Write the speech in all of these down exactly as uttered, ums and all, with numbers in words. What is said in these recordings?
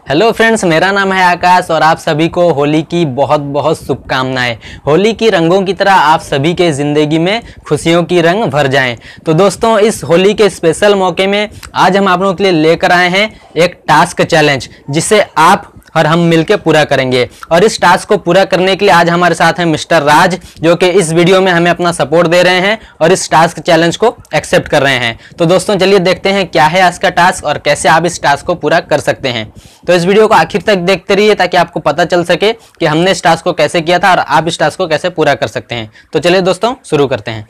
Hello friends, मेरा नाम है आकाश और आप सभी को होली की बहुत बहुत शुभकामनाएं। होली की रंगों की तरह आप सभी के ज़िंदगी में खुशियों की रंग भर जाएं। तो दोस्तों, इस होली के स्पेशल मौके में आज हम आप लोगों के लिए लेकर आए हैं एक टास्क चैलेंज, जिसे आप और हम मिलकर पूरा करेंगे। और इस टास्क को पूरा करने के लिए आज हमारे साथ हैं मिस्टर राज, जो कि इस वीडियो में हमें अपना सपोर्ट दे रहे हैं और इस टास्क चैलेंज को एक्सेप्ट कर रहे हैं। तो दोस्तों चलिए देखते हैं क्या है आज का टास्क और कैसे आप इस टास्क को पूरा कर सकते हैं। तो इस वीडियो को आखिर तक देखते रहिए ताकि आपको पता चल सके कि हमने इस टास्क को कैसे किया था और आप इस टास्क को कैसे पूरा कर सकते हैं। तो चलिए दोस्तों शुरू करते हैं।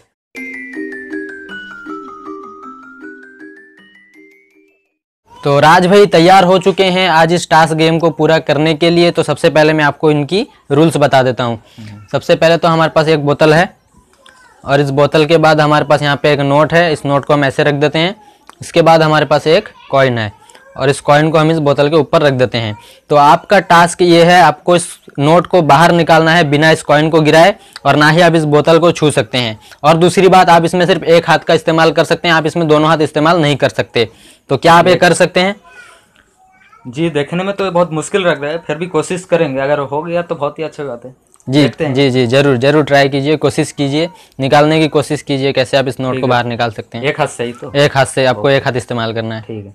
तो राज भाई तैयार हो चुके हैं आज इस टास्क गेम को पूरा करने के लिए। तो सबसे पहले मैं आपको इनकी रूल्स बता देता हूँ। सबसे पहले तो हमारे पास एक बोतल है और इस बोतल के बाद हमारे पास यहाँ पे एक नोट है। इस नोट को हम ऐसे रख देते हैं। इसके बाद हमारे पास एक कॉइन है और इस कॉइन को हम इस बोतल के ऊपर रख देते हैं। तो आपका टास्क ये है, आपको इस नोट को बाहर निकालना है बिना इस कॉइन को गिराए, और ना ही आप इस बोतल को छू सकते हैं। और दूसरी बात, आप इसमें सिर्फ एक हाथ का इस्तेमाल कर सकते हैं, आप इसमें दोनों हाथ इस्तेमाल नहीं कर सकते। तो क्या आप ये कर सकते हैं? जी, देखने में तो बहुत मुश्किल लग रहा है, फिर भी कोशिश करेंगे। अगर हो गया तो बहुत ही अच्छी बात है। जी जी जी जरूर जरूर ट्राई कीजिए, कोशिश कीजिए, निकालने की कोशिश कीजिए कैसे आप इस नोट को बाहर निकाल सकते हैं। एक हाथ से ही तो एक हाथ से आपको एक हाथ इस्तेमाल करना है। ठीक है।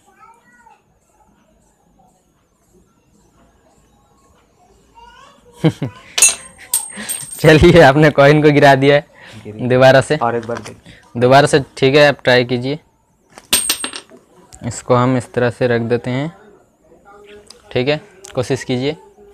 चलिए, आपने कॉइन को गिरा दिया है दोबारा से। और एक बार दोबारा से ठीक है, आप ट्राई कीजिए। इसको हम इस तरह से रख देते हैं। ठीक है, कोशिश कीजिए।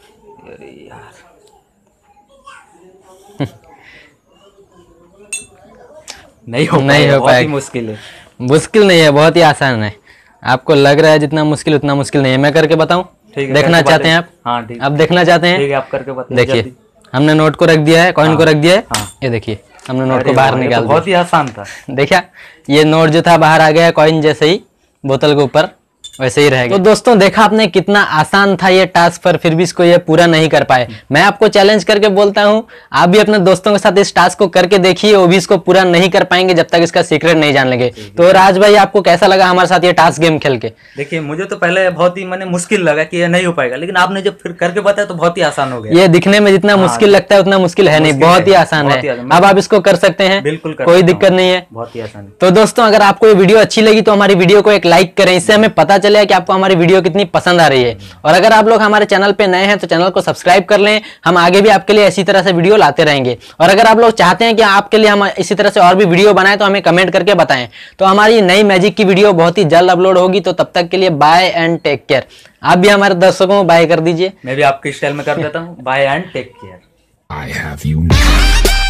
नहीं हो नहीं हो पाएगा, मुश्किल है। मुश्किल नहीं है, बहुत ही आसान है। आपको लग रहा है जितना मुश्किल उतना मुश्किल नहीं है। मैं करके बताऊं? देखना चाहते हैं आप? हाँ ठीक। आप देखना चाहते हैं? ठीक है, आप करके बताइए। देखिए, हमने नोट को रख दिया है, कॉइन को रख दिया है। हाँ। ये देखिए, हमने नोट को बाहर निकाल दिया। बहुत ही आसान था। देखा, ये नोट जो था बाहर आ गया, कॉइन जैसे ही बोतल के ऊपर वैसे ही रहेगा। तो दोस्तों देखा आपने कितना आसान था ये टास्क, पर फिर भी इसको ये पूरा नहीं कर पाए। मैं आपको चैलेंज करके बोलता हूँ, आप भी अपने दोस्तों के साथ इस टास्क को करके देखिए, वो भी इसको पूरा नहीं कर पाएंगे जब तक इसका सीक्रेट नहीं जान लेंगे। तो राज भाई, आपको कैसा लगा हमारे साथ ये टास्क गेम खेल के? देखिए, मुझे तो पहले बहुत ही मैंने मुश्किल लगा कि ये नहीं हो पाएगा, लेकिन आपने जब फिर करके बताया तो बहुत ही आसान हो गया। ये दिखने में जितना मुश्किल लगता है उतना मुश्किल है नहीं, बहुत ही आसान है। अब आप इसको कर सकते हैं, बिल्कुल कोई दिक्कत नहीं है, बहुत ही आसान है। तो दोस्तों, अगर आपको ये वीडियो अच्छी लगी तो हमारी वीडियो को एक लाइक करें, इससे हमें पता चले कि आपको हमारी वीडियो कितनी पसंद आ रही है। और अगर आप लोग हमारे चैनल पे नए हैं तो चैनल को सब्सक्राइब कर लें, हम आगे भी आपके लिए इसी तरह से वीडियो लाते रहेंगे। और अगर आप लोग चाहते हैं कि आपके लिए हम इसी तरह से और भी वीडियो बनाएं तो हमें कमेंट करके बताएं। तो हमारी नई मैजिक की वीडियो बहुत ही जल्द अपलोड होगी। तो तब तक के लिए बाय एंड टेक केयर। आप भी हमारे दर्शकों को बाय कर दीजिए। मैं भी आपके स्टाइल में कर देता हूँ, bye and take care. I have you now.